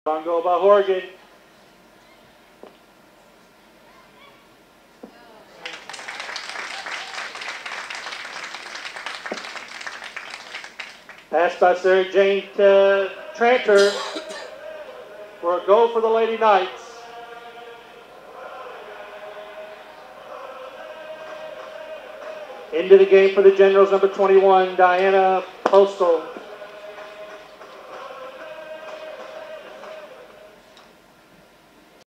On goal by Horgan. Pass by Sarah Jane to Tranter for a goal for the Lady Knights. Into the game for the Generals, number 21, Diana Postal.